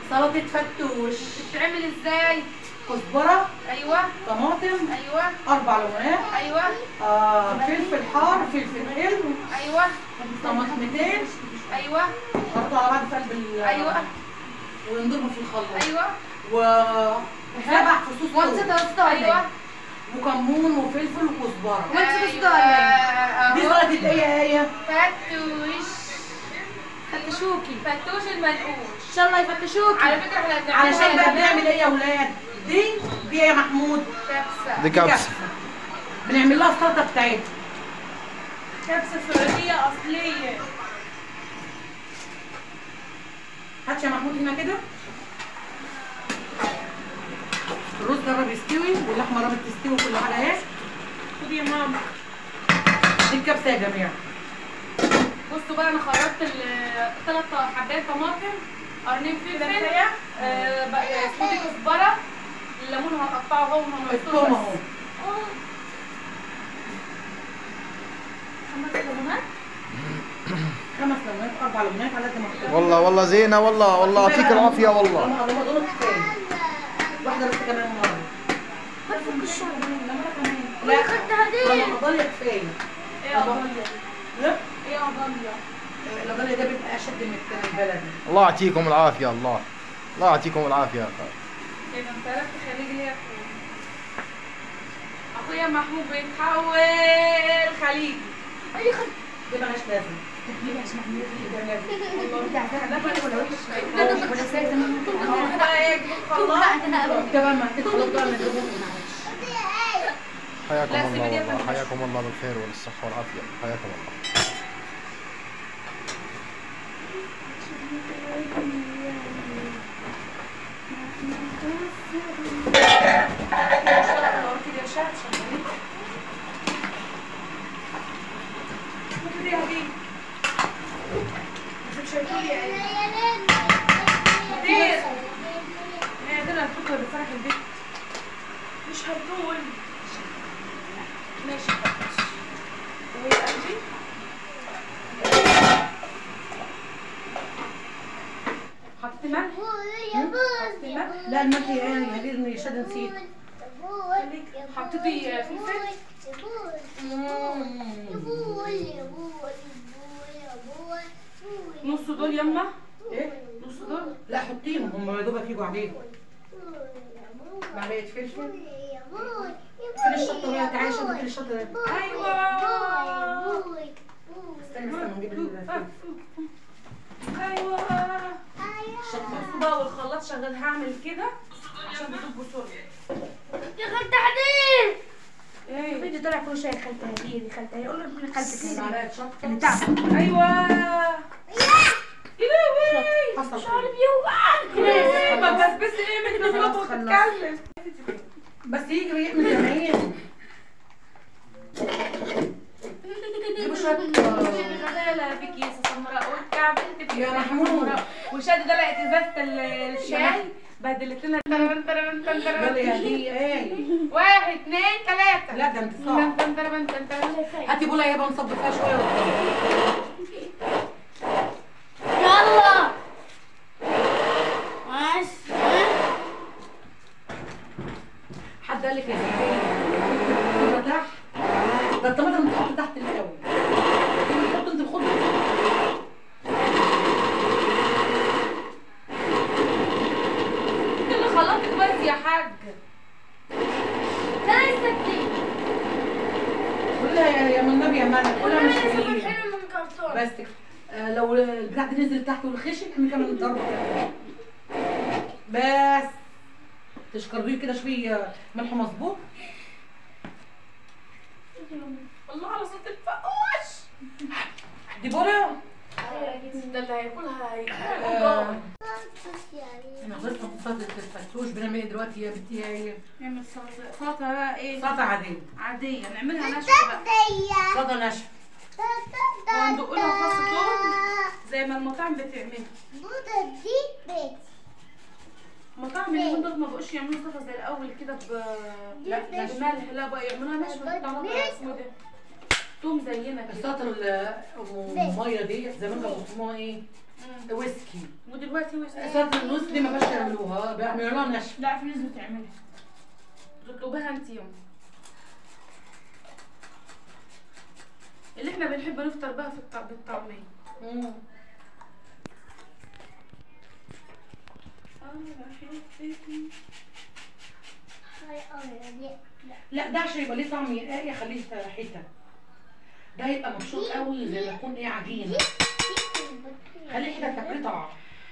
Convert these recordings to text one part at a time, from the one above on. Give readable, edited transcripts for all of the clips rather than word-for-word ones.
سلطة فتوش. بتتعمل ازاي؟ كزبرة. ايوه. طماطم. ايوه. 4 ليمونات. ايوه. فلفل حار، فلفل حلو. ايوه. طماطمتين. ايوه. حطوا على بعض في قلب ايوه. ونضربهم في الخلاط. ايوه. و7 فصوص وانت ايوه. وكمون وفلفل وكزبرة. أيوة. دي سلطة ايه؟ فتوش. فتشوكي. فتوش المنقوش. ان شاء الله يفتشوكي. على فكره احنا بنعملها علشان بقى بنعمل ايه يا ولاد؟ دي يا محمود كبسه. دي كبسه. بنعمل لها السلطه بتاعتها. كبسه سعوديه اصليه. هات يا محمود هنا كده. الرز قرب يستوي واللحمه قربت تستوي وكل حاجه اهي. خدي يا ماما. دي الكبسه يا جماعه. بصوا بقى انا خرجت 3 حبات طماطم، قرنين فلفل، سموذي كزبره، الليمون هقطعه اهو الثوم اهو. 5 ليمونات. 5 ليمونات 4 ليمونات على قد ما تقدر. والله زينه، والله يعطيك العافيه والله. هم دول كفايه. واحده بس كمان مره. ما تفك الشعر. لا خدتها دي. القضايا كفايه. ايه يا ضاليا؟ لا ايه يا ضاليا؟ القضايا ده بيبقى اشد من البلدي. الله يعطيكم العافيه، الله يعطيكم العافيه يا اخي. كده انت عرفت خليجي ليه يا اخويا محمود بيتحول خليجي. اي خد. دي مالهاش لازمه. تحميلي عشان اعمل والله بتاع ده ولا وش؟ ولا سايزه من كمان ما تدخلوا بقى من حياكم الله والله، حياكم الله بالخير والصحه والعافيه، حياكم الله. مش هتقول. ماشي حطيت ملح؟ لا الملح يعني غير شد نسيت. حطيتي فلفل؟ نص دول يما؟ ايه؟ نص دول؟ لا حطيهم هم يا دوبك يجوا عليهم. معلقه فلفل. فين الشطه بقى؟ تعالي شطه فين الشطه ده؟ ايوه. استني نجيب الفلفل. ايوه. الشطه بصوا بقى والخلاط شغال هعمل كده عشان تدوب بسرعه. يا خالتة عديل. ايه؟ الفيديو طلع كل شيء خالتة هدية خالتة هي. قول له ابن خالتك معلقه شطه. اللي تعرف. ايوه. يا لهوي حصل شعري بيوجعني. ما بس ايه من تغلط وتتكلم. بس يجري يعمل زمان. جيبوا شويه غزاله في كيسه سمراء والكعب انت يا محمود. وشاد ده لقيت ازازه الشاي بهدلت لنا. يلا يا دي ايه؟ 1 2 3. لا ده انت صعب. هاتي بوله يابا نصب فيها شويه. يلا. ماشي. حد قال لك يا زكريا تحت؟ ده الطماطم بتحط تحت الاول. بتحط انت الخضره. انت اللي خلطت بس يا حاج. لا يستكفي. قول لها يا من النبي يا مالك قول لها مش كتير. حلو من كرتون. بس لو البتاع دي نزل تحت والخشن اعمل كمان ضربه كده. بس تشكريه كده شويه ملح مظبوط. الله على صوت الفقوش. دي بوله. ده اللي هياكلها انا خلصت سلطه الفتوش. بنعمل ايه دلوقتي يا بنتي؟ هي نعمل سلطة بقى ايه؟ سلطه عاديه. عادية نعملها ناشفة بقى. سلطه ناشفه. وندق لها فص ثوم زي ما المطاعم بتعملها. مطاعم اليومين دول ما بقوش يعملوا سلطة زي الأول كده بملح، لا بقى يعملوها ناشفة. بتاع اسمه ده توم زينا كده. السلطه الميه دي زمان كانوا بيسموها ايه؟ ويسكي. ودلوقتي سلطه الويسكي دي ما بقاش يعملوها، بيعملوا لها نشف. لا في ناس بتعملها. تطلبها انت يوم اللي احنا بنحب نفطر بها بالطعميه. لا ده عشان يبقى ليه طعم يا خليه حته. ده هيبقى مبشور قوي زي ما يكون ايه عجينه. خليه حته قطع.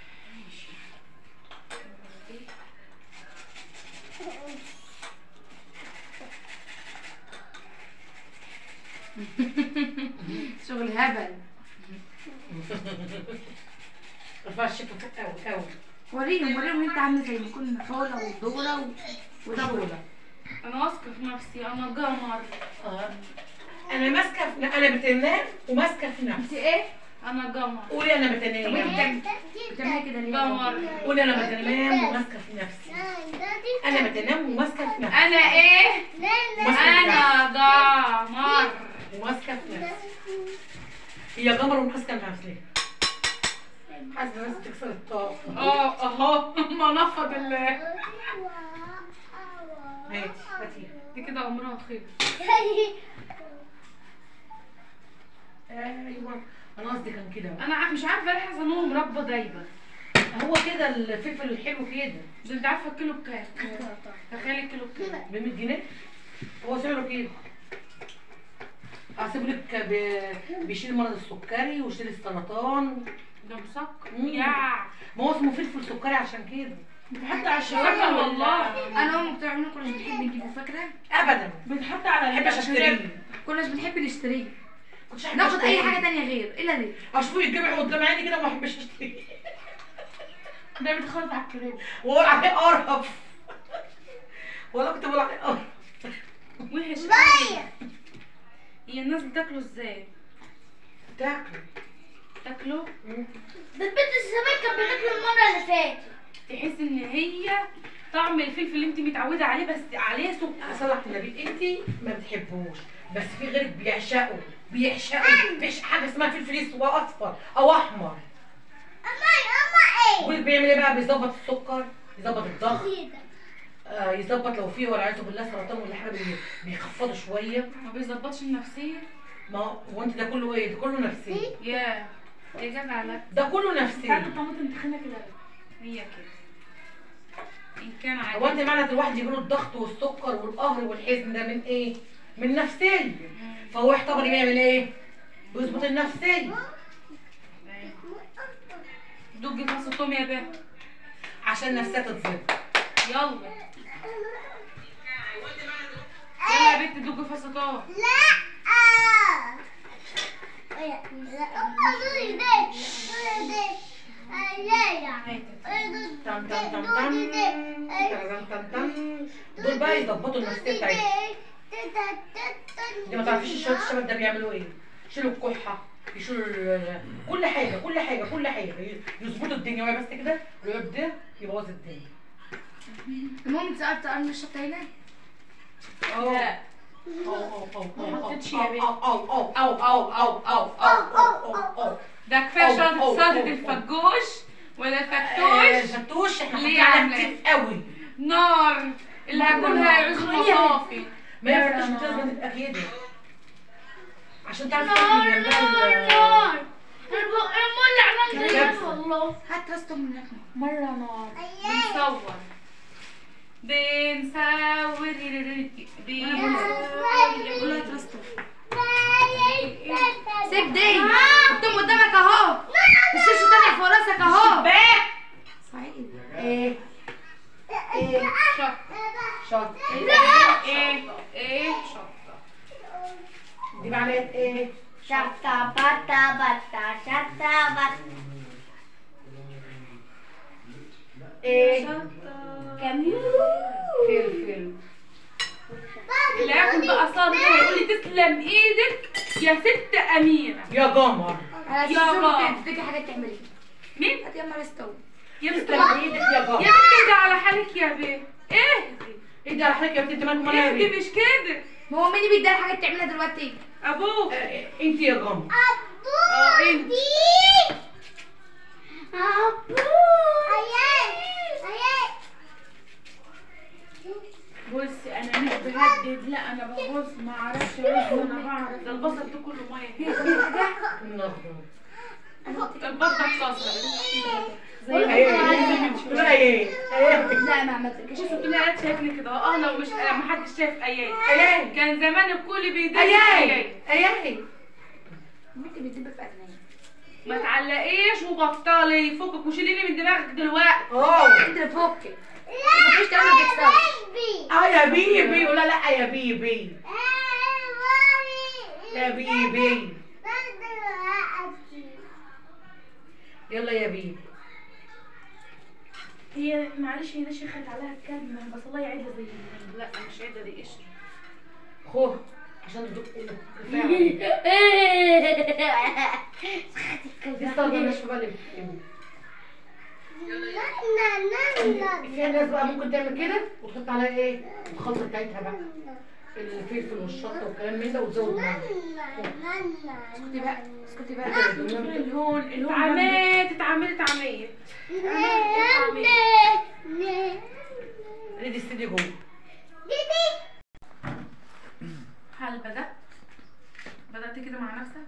شغل هبل. رفع الشفه فوق قوي قوي. وريهم انت عامله زي ما كنا خاله والدوره ودوره. انا واثقه في نفسي، انا قمر. انا ماسكه انا بتنام وماسكه في نفسي. انت ايه؟ انا قمر. قولي انا طب بتنام. انت بتعملي كده ليه؟ قمر. قولي انا بتنام وماسكه في نفسي. انا بتنام وماسكه في نفسي. انا ايه؟ انا قمر وماسكه في نفسي. هي قمر وماسكه في نفسي. حاسه الناس تكسر الطاقه. اهو ما نفض هاتي دي كده عمرها خير. ايوه انا قصدي كان كده. انا مش عارفه ليه حاسه ان هو مربى دايبه. هو كده الفلفل الحلو كده. ده انت عارفه الكيلو بكام؟ تخيلي الكيلو بكام؟ ب 100 جنيه. هو سعره كده. هسيب لك بيشيل مرض السكري ويشيل السرطان. ده مسكر يا ما هو اسمه فلفل سكري عشان كده. بتحط على الشاورما والله. انا امي بتعمل كناش بنحب نجيبه فاكره؟ ابدا. بنحط على ما بحبش اشتريه. كناش بنحب نشتريه. كنتش احب ناخد اي أشتريه. حاجه تانية غير الا دي. اشوفه يتجمع قدام عيني كده وما احبش اشتريه. ده بيتخلط على الكريم. واقول عليه قرف. والله كنت بقول عليه قرف. وحش. هي الناس بتاكله ازاي؟ تاكله؟ ده البنت الزمان كانت بتاكله المره اللي فاتت. تحس ان هي طعم الفلفل اللي انت متعوده عليه بس عليه سكر. صلح النبي انت ما بتحبوش بس في غيرك بيعشقوا مفيش حاجه اسمها فلفل اسود اصفر او احمر. اما ايه؟ بيعمل ايه بقى؟ بيظبط السكر، يظبط الضغط، يظبط لو فيه والعياذ بالله سرطان ولا حاجه بيخفضوا شويه. ما بيظبطش النفسيه. ما هو انت ده كله ايه؟ ده كله نفسيه. يا جدع لا. ده كله نفسيه. هاتوا طماطم تخينه كده. هي كده. ان كان عادي. هو انت معنى الواحد يجيله الضغط والسكر والقهر والحزن ده من ايه؟ من نفسيه. فهو يعتبر بيعمل ايه؟ بيظبط النفسيه. دوجي فاص الطوم يا بيه عشان نفسها تتظبط. يلا يلا يا بنت دوجي فاص الطوم. دول بقى يظبطوا النفسيه بتاعتهم. دي ما تعرفيش الشباب ده بيعملوا ايه؟ يشيلوا الكحه، يشيلوا كل حاجه يظبطوا الدنيا وهي بس كده ويبدا يبوظ الدنيا. المهم انت سالت عن الشطه هنا؟ اه ما حطيتش يا بيه. ده كفايه سلطه الفجوش ولا الفتوش. الفتوش احنا ليه حاطين عاملة؟ كتير قوي. نار اللي هاكلها يعوز مصافي. ما ينفعش مش لازم تبقى كده عشان تعرف تاكل جنبها. والله هات راسته من هناك. مرة نار بنصور قول هات راسته. سيب دي حطهم قدامك اهو. الشاشه طالع فوق راسك اهو. صعيد. ايه شط ايه دي معناها ايه؟ شتا بتا بتا شتا بتا ايه؟ فلفل اللي هياكل بقى صار يقول لي تسلم ايدك يا ست اميره يا قمر. على يا اساس الله. انت تفتكري حاجات تعمليها. مين؟ هات يا مرة استوي. يا تسلم مستر ايدك يا قمر. يا بنتي ده على حالك يا بيه. اهدي ايه ده على حضرتك يا بنتي؟ انت مالك ومالها يا اهدي بنتي؟ مش كده. ما هو مين اللي بيديها حاجات تعملها دلوقتي؟ ابوك. انت يا قمر. انت بصي انا مش بهدد، لا انا بغص، ما اعرفش رز، انا بعرف. ده البصل ده كله ميه. البطه اتكسرت. لا ما عملتلكش. شوفي كده شايفني كده. لو مش ما حدش شايف ايام كان زمان الكل بيدب ايام. ممكن بتدب في اذني. ما تعلقيش وبطلي فكك وشيليني من دماغك دلوقتي. انت اللي فكك. ما فيش كلام ما بيحصلش. يا بيبي ولا لا يا بيبي يا بيبي يلا يا بيبي. هي معلش هي نشخت عليها الكلب، بس الله يعيدها زي لا مش عيدها، دي قشر. خو عشان تدق في ناس بقى ممكن تعمل كده وتحط عليها ايه الخلطه بتاعتها بقى، الفلفل والشطه والكلام من ده، وتزود ميه. اسكتي بقى اسكتي بقى. الهون اتعميت ريدي استدي جوه. هل بدأت كده مع نفسك؟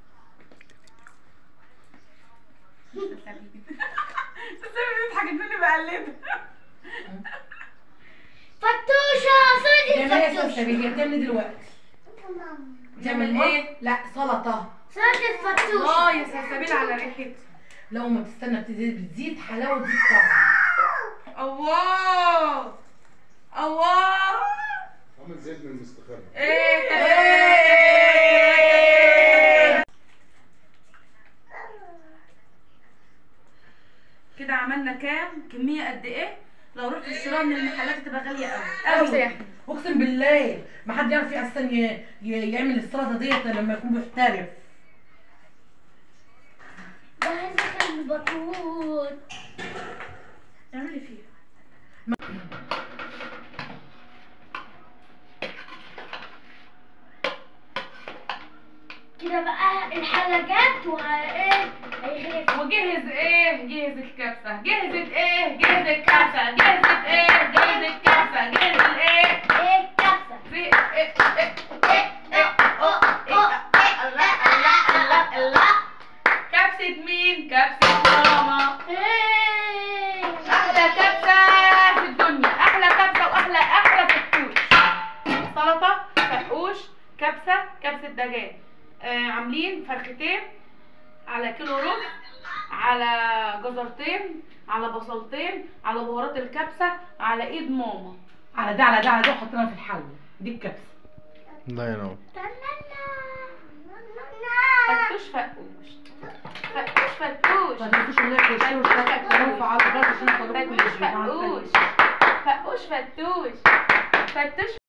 تسامي بتضحك انني بقلبها. فتوشة صوتي تعمل ايه يا فتوشة. سلسبيل؟ بتعمل دلوقتي تعمل ايه؟ لا سلطه. صوتي فتوشة. يا سلسبيل على ريحتها. لو ما تستنى بتزيد حلاوه تزيد طعم. الله عامل زيت من المستخبى. كده عملنا كمية قد ايه؟ لو رحت الشراء من المحلات تبقى غالية قوي. اقسم بالله ما حد يعرف اصلا يعمل السلطه ديت لما يكون محترف. بهزك البطوط. اعملي فيها. كده بقى الحلقات وهيغرف. وجهز ايه؟ جهز الكبسة. جهزت ايه؟ جهز الكبسة. جهزت ايه؟ جهز الكبسة. جهز الايه؟ ايه كبسة. في الله. كبسة مين؟ كبسة ماما. احلى كبسة في الدنيا، احلى كبسة واحلى فتوش. سلطة، فتوش، كبسة دجاج. عاملين فرختين على كيلو رز، على جزرتين، على بصلتين، على بهارات الكبسة، على ايد ماما. على ده وحطينا في الحله دي الكبسه. الله ينور. فتوش ما تنسوش اللايك والشير والاشتراك وتفعلوا الجرس عشان توصلكم كل جديد. مع السلامة. فتوش